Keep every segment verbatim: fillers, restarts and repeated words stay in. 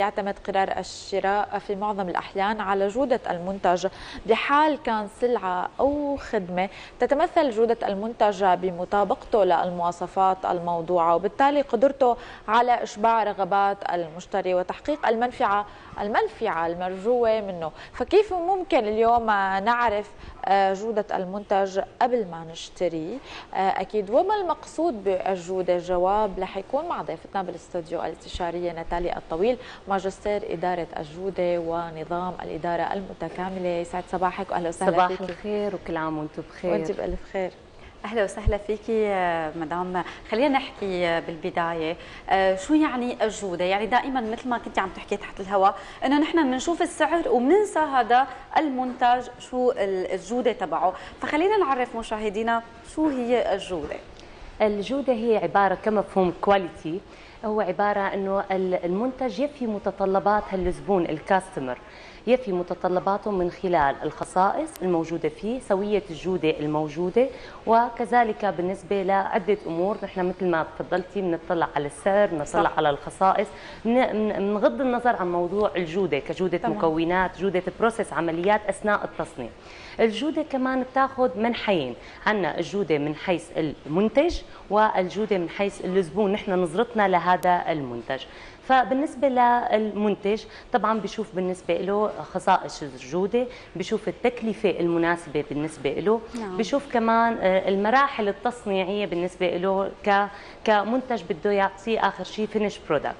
يعتمد قرار الشراء في معظم الأحيان على جودة المنتج بحال كان سلعة أو خدمة تتمثل جودة المنتج بمطابقته للمواصفات الموضوعة، وبالتالي قدرته على إشباع رغبات المشتري وتحقيق المنفعة المنفعة المرجوة منه. فكيف ممكن اليوم نعرف جودة المنتج قبل ما نشتريه؟ أكيد. وما المقصود بالجودة؟ الجواب رح يكون مع ضيفتنا بالاستوديو الاستشارية ناتاليا الطويل، ماجستير إدارة الجودة ونظام الإدارة المتكاملة. يسعد صباحك وأهلا وسهلا صباح فيك. صباح الخير وكل عام وانتم بخير. وانت بألف خير. اهلا وسهلا فيكي مدام. خلينا نحكي بالبدايه شو يعني الجوده. يعني دائما مثل ما كنتي عم تحكي تحت الهواء انه نحن بنشوف السعر وبننسى هذا المنتج شو الجوده تبعه، فخلينا نعرف مشاهدينا شو هي الجوده. الجوده هي عباره كمفهوم كواليتي، هو عباره انه المنتج يفي متطلبات الزبون الكاستمر، يفي متطلباته من خلال الخصائص الموجودة فيه، سوية الجودة الموجودة، وكذلك بالنسبة لعدة أمور. نحن مثل ما تفضلتي بنطلع على السعر، بنطلع على الخصائص، بنغض النظر عن موضوع الجودة كجودة طبعا. مكونات، جودة بروسيس، عمليات أثناء التصنيع. الجودة كمان بتاخذ منحيين، عندنا الجودة من حيث المنتج والجودة من حيث الزبون، نحن نظرتنا لهذا المنتج. فبالنسبة للمنتج طبعا بشوف بالنسبة له خصائص الجودة، بشوف التكلفة المناسبة بالنسبة له، نعم. بشوف كمان المراحل التصنيعية بالنسبة له كمنتج بده يعطيه آخر شيء فينيش برودكت.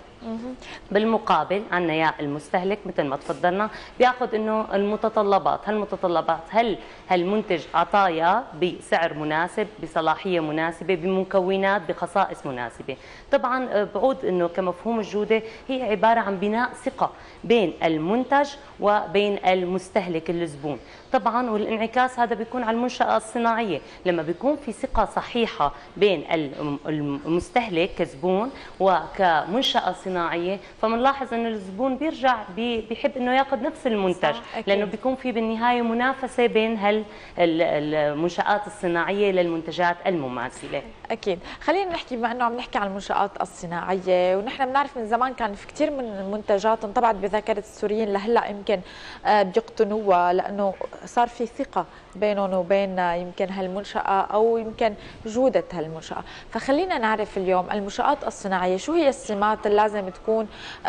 بالمقابل عندنا يا المستهلك مثل ما تفضلنا بياخذ انه المتطلبات، هالمتطلبات هل هالمنتج عطايا بسعر مناسب، بصلاحيه مناسبه، بمكونات، بخصائص مناسبه. طبعا بعود انه كمفهوم الجوده هي عباره عن بناء ثقه بين المنتج وبين المستهلك الزبون. طبعا والانعكاس هذا بيكون على المنشاه الصناعيه، لما بيكون في ثقه صحيحه بين المستهلك كزبون وكمنشاه صناعيه، فبنلاحظ انه الزبون بيرجع بيحب انه ياخذ نفس المنتج، لانه بيكون في بالنهايه منافسه بين هال المنشات الصناعيه للمنتجات المماثله. اكيد. خلينا نحكي بما انه عم نحكي عن المنشات الصناعيه، ونحن بنعرف من زمان كان في كثير من المنتجات انطبعت بذاكره السوريين، لهلا يمكن بيقتنوها لانه صار في ثقه بينهم وبين يمكن هالمنشاه او يمكن جوده هالمنشاه. فخلينا نعرف اليوم المنشات الصناعيه شو هي السمات اللي لازم تكون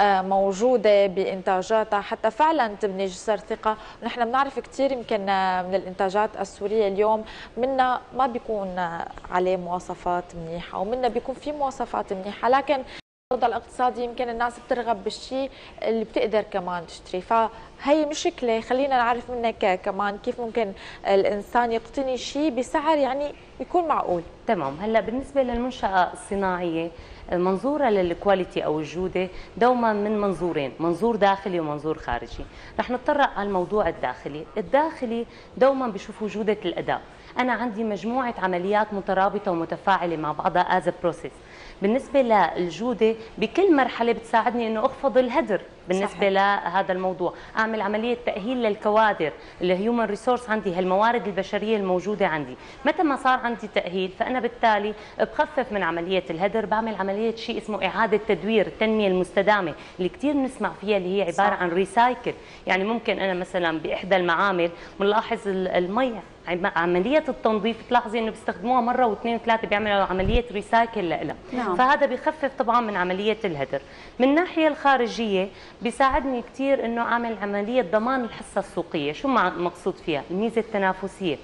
موجوده بانتاجاتها حتى فعلا تبني جسر ثقه. ونحن بنعرف كثير يمكن من الانتاجات السوريه اليوم منا ما بيكون عليه مواصفات منيحه ومنا بيكون في مواصفات منيحه، لكن الوضع الاقتصادي يمكن الناس بترغب بالشيء اللي بتقدر كمان تشتري. فهي مشكله. خلينا نعرف منك كمان كيف ممكن الانسان يقتني شيء بسعر يعني يكون معقول. تمام. هلا بالنسبه للمنشاه الصناعيه منظورها للكواليتي او الجوده دوما من منظورين، منظور داخلي ومنظور خارجي. رح نتطرق على الموضوع الداخلي. الداخلي دوما بشوفوا جوده الاداء. انا عندي مجموعه عمليات مترابطه ومتفاعله مع بعضها از بروسيس. بالنسبه للجوده بكل مرحله بتساعدني انه اخفض الهدر بالنسبه صحيح. لهذا الموضوع، اعمل عمليه تاهيل للكوادر، الهيومن ريسورس عندي، هالموارد البشريه الموجوده عندي. متى ما صار عندي تاهيل فانا بالتالي بخفف من عمليه الهدر، بعمل عمليه شيء اسمه اعاده تدوير، التنميه المستدامه اللي كثير بنسمع فيها، اللي هي عباره صح. عن ريسايكل. يعني ممكن انا مثلا باحدى المعامل بنلاحظ المي عمليه التنظيف تلاحظي انه بيستخدموها مره واثنين وثلاثه، بيعملوا عمليه ريسايكل لها، نعم. فهذا بيخفف طبعا من عمليه الهدر. من الناحيه الخارجيه بيساعدني كثير انه اعمل عمليه ضمان الحصه السوقيه. شو مقصود فيها؟ الميزه التنافسيه.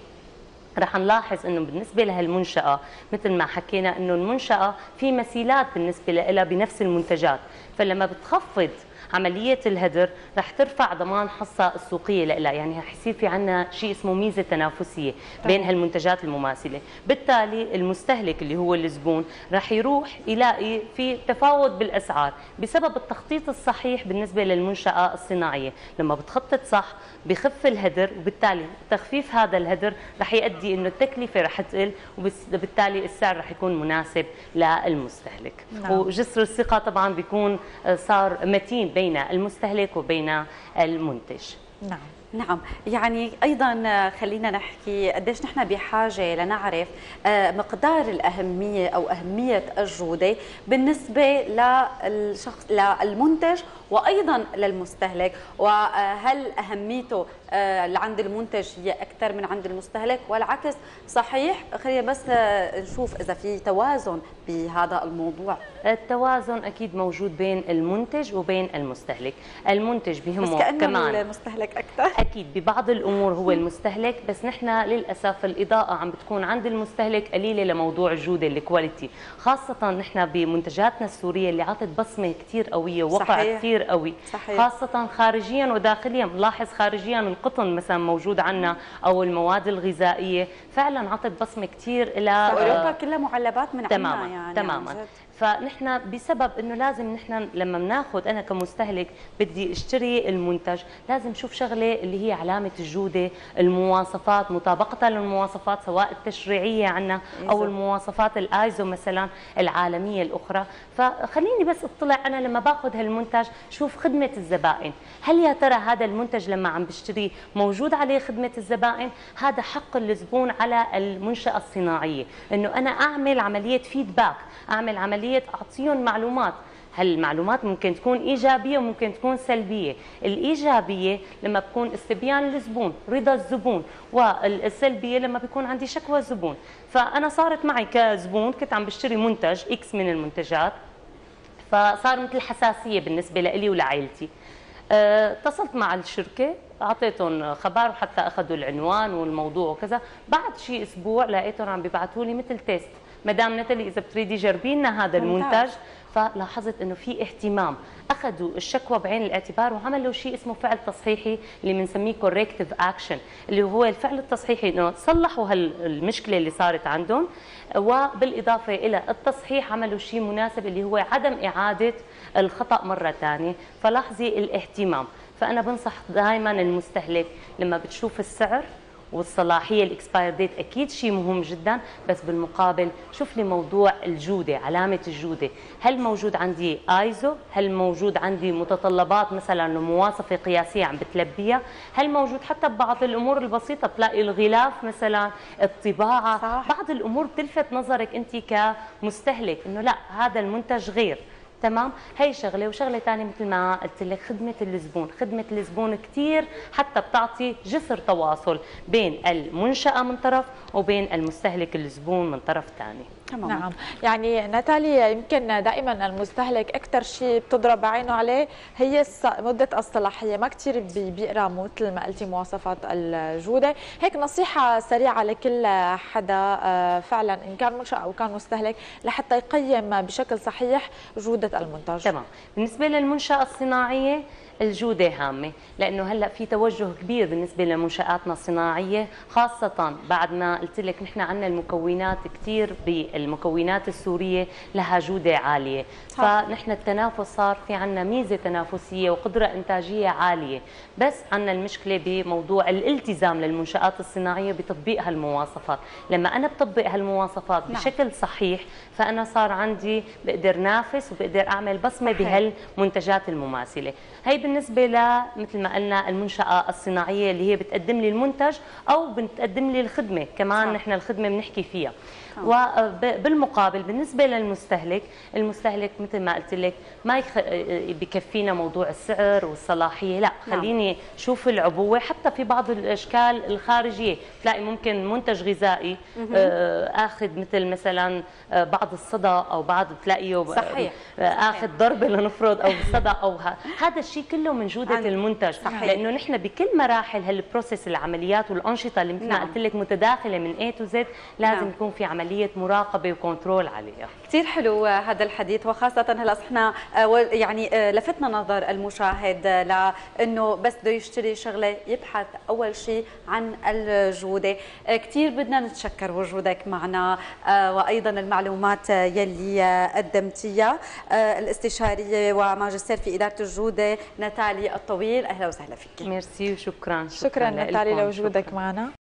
رح نلاحظ انه بالنسبه لهالمنشاه مثل ما حكينا انه المنشاه في مثيلات بالنسبه لها بنفس المنتجات، فلما بتخفض عمليه الهدر رح ترفع ضمان حصه السوقيه لها، يعني رح يصير في عندنا شيء اسمه ميزه تنافسيه بين هالمنتجات المماثله. بالتالي المستهلك اللي هو الزبون رح يروح يلاقي في تفاوت بالاسعار بسبب التخطيط الصحيح بالنسبه للمنشاه الصناعيه. لما بتخطط صح بخف الهدر، وبالتالي تخفيف هذا الهدر رح يؤدي انه التكلفه رح تقل، وبالتالي السعر رح يكون مناسب للمستهلك. نعم. وجسر الثقه طبعا بيكون صار متين بين المستهلك وبين المنتج. نعم. نعم، يعني أيضا خلينا نحكي قديش نحن بحاجة لنعرف مقدار الأهمية أو أهمية الجودة بالنسبة للشخص للمنتج وأيضا للمستهلك، وهل أهميته عند المنتج هي أكثر من عند المستهلك والعكس صحيح؟ خلينا بس نشوف إذا في توازن بهذا الموضوع. التوازن أكيد موجود بين المنتج وبين المستهلك. المنتج بهمه بس كأنه كمان المستهلك أكثر. أكيد ببعض الأمور هو المستهلك، بس نحن للأسف الإضاءة عم بتكون عند المستهلك قليلة لموضوع الجودة الكواليتي، خاصة نحن بمنتجاتنا السورية اللي عطت بصمة كثير قوية ووقع كثير قوي. صحيح. خاصة خارجيا وداخليا. بنلاحظ خارجيا القطن مثلا موجود عنا أو المواد الغذائية فعلا عطت بصمة كثير إلى أوروبا كلها معلبات من تماما عنا يعني تماما. فنحن بسبب انه لازم نحن لما بناخذ انا كمستهلك بدي اشتري المنتج لازم اشوف شغله اللي هي علامه الجوده، المواصفات، مطابقتها للمواصفات سواء التشريعيه عنا او المواصفات الايزو مثلا العالميه الاخرى. فخليني بس اطلع انا لما باخذ هالمنتج شوف خدمه الزبائن، هل يا ترى هذا المنتج لما عم بشتريه موجود عليه خدمه الزبائن؟ هذا حق الزبون على المنشاه الصناعيه، انه انا اعمل عمليه فيدباك، اعمل عمليه اعطيهم معلومات. هالمعلومات ممكن تكون ايجابيه وممكن تكون سلبيه. الايجابيه لما بكون استبيان للزبون، رضا الزبون، والسلبيه لما بيكون عندي شكوى الزبون. فانا صارت معي كزبون كنت عم بشتري منتج اكس من المنتجات، فصار مثل حساسيه بالنسبه لي ولعائلتي. اتصلت مع الشركه اعطيتهم خبر وحتى اخذوا العنوان والموضوع وكذا. بعد شيء اسبوع لقيتهم عم بيبعثوا لي مثل تيست، مدام نتالي اذا بتريدي جربي لنا هذا المنتج. فلاحظت انه في اهتمام، اخذوا الشكوى بعين الاعتبار وعملوا شيء اسمه فعل تصحيحي اللي بنسميه كوركتيف اكشن، اللي هو الفعل التصحيحي انه صلحوا هالمشكله اللي صارت عندهم، وبالاضافه الى التصحيح عملوا شيء مناسب اللي هو عدم اعاده الخطا مره ثانيه. فلاحظي الاهتمام. فانا بنصح دائما المستهلك لما بتشوف السعر والصلاحيه الاكسباير ديت اكيد شيء مهم جدا، بس بالمقابل شوف لي موضوع الجوده، علامه الجوده، هل موجود عندي ايزو؟ هل موجود عندي متطلبات مثلا مواصفه قياسيه عم بتلبيها؟ هل موجود حتى ببعض الامور البسيطه تلاقي الغلاف مثلا، الطباعه، صح. بعض الامور بتلفت نظرك انت كمستهلك انه لا هذا المنتج غير. تمام، هي شغله. وشغله ثانيه مثل ما قلت لك خدمه الزبون، خدمه الزبون كثير حتى بتعطي جسر تواصل بين المنشاه من طرف وبين المستهلك الزبون من طرف ثاني. تمام. نعم، يعني ناتالي يمكن دائما المستهلك اكثر شيء بتضرب عينه عليه هي مده الصلاحيه، ما كثير بيقرا مثل ما قلتي مواصفات الجوده. هيك نصيحه سريعه لكل حدا فعلا ان كان منشأ او كان مستهلك لحتى يقيم بشكل صحيح جوده المنتج. تمام، بالنسبه للمنشاه الصناعيه الجودة هامة، لأنه هلأ في توجه كبير بالنسبة لمنشآتنا الصناعية، خاصة بعد ما قلت لك نحن عندنا المكونات كثير بالمكونات السورية لها جودة عالية، فنحن التنافس صار في عندنا ميزة تنافسية وقدرة إنتاجية عالية، بس عندنا المشكلة بموضوع الالتزام للمنشآت الصناعية بتطبيق هالمواصفات. لما أنا بطبق هالمواصفات نعم. بشكل صحيح فأنا صار عندي بقدر نافس وبقدر أعمل بصمة بهالمنتجات المماثلة. هي بالنسبة ل مثل ما قلنا المنشأة الصناعية اللي هي بتقدم لي المنتج أو بتقدم لي الخدمة، كمان صح. نحن الخدمة بنحكي فيها. وبالمقابل بالنسبة للمستهلك، المستهلك مثل ما قلت لك ما يخ... بكفينا موضوع السعر والصلاحية، لا خليني نعم. شوف العبوة. حتى في بعض الأشكال الخارجية تلاقي ممكن منتج غذائي آخذ مثل مثلا بعض الصدى أو بعض تلاقيه صحيح. آخذ ضربة لنفرض أو صدى أو ه... هذا الشيء كله من جودة عن... المنتج صحيح. لأنه نحن بكل مراحل هالبروسيس العمليات والأنشطة اللي مثل ما قلت لك متداخلة من A to Z لازم نعم. يكون في عملية مراقبة وكنترول عليها. كثير حلو هذا الحديث، وخاصة هلا احنا يعني لفتنا نظر المشاهد لانه بس بده يشتري شغلة يبحث اول شيء عن الجودة. كثير بدنا نتشكر وجودك معنا وايضا المعلومات يلي قدمتيها. الاستشارية وماجستير في إدارة الجودة ناتالي الطويل، اهلا وسهلا فيك. ميرسي وشكرا. شكرا, شكرا ناتالي لوجودك معنا.